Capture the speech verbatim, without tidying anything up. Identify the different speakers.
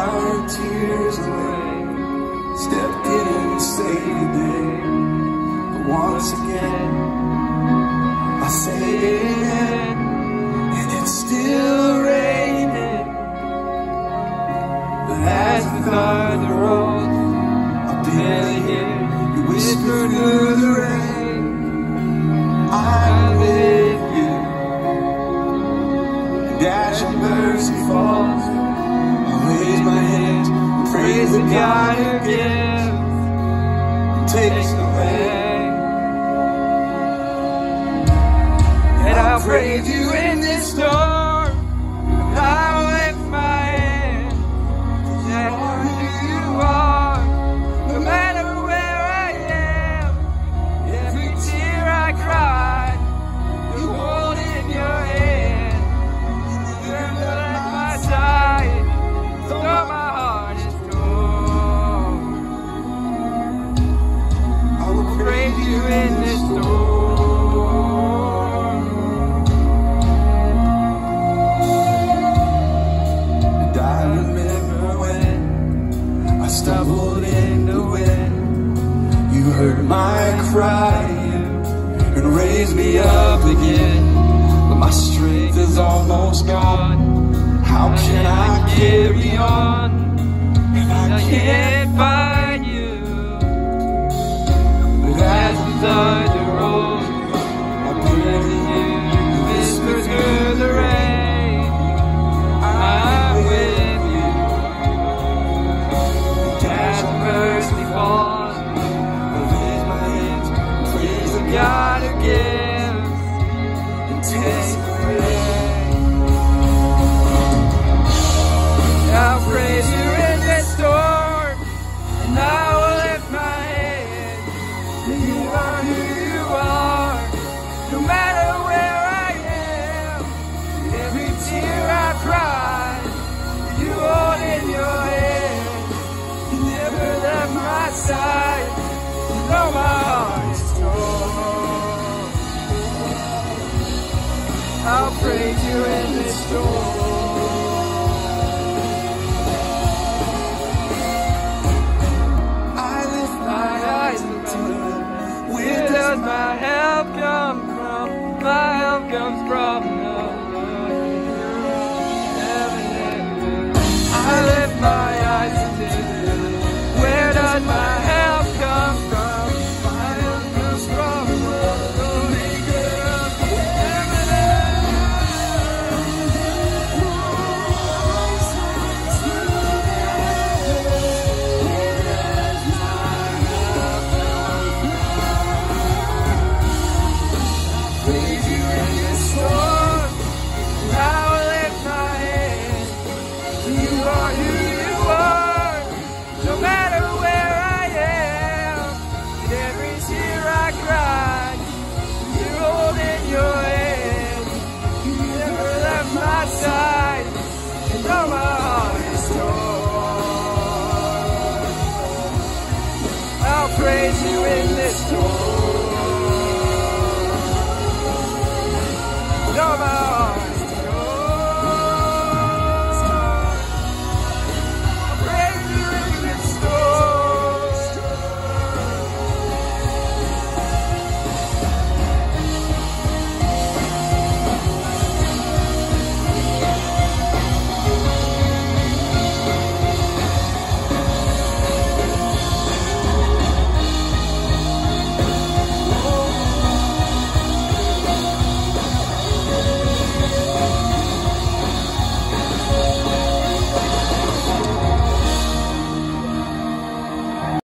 Speaker 1: my tears away, stepped in and saved the day. But once again, I say amen, and it's still raining. But as we guard the road, I barely hear you whisper through the rain, I'm with you. And as your mercy falls, I raise my hands and praise the God who gives and takes away. And I'll praise you in this storm, and I'll lift my hand to tell you who you are, no matter where I am. Every tear I cry, you hold in your hand. You never left my side, though my heart is torn. I will praise you in this storm. And I remember when I stumbled in the wind, you heard my cry and raised me up again. But my strength is almost gone. How can I carry on if I can't find you? But as we start the road, I barely hear you whisper through the rain, I'm with you. And as the mercy falls, I raise my hands and praise the God who gives and takes away. I'll praise you in this storm, and I will lift my hand. You are who you are, no matter where I am. Every tear I cry, you hold in your hand. You never left my side, you know my heart is torn. I'll praise you in this storm.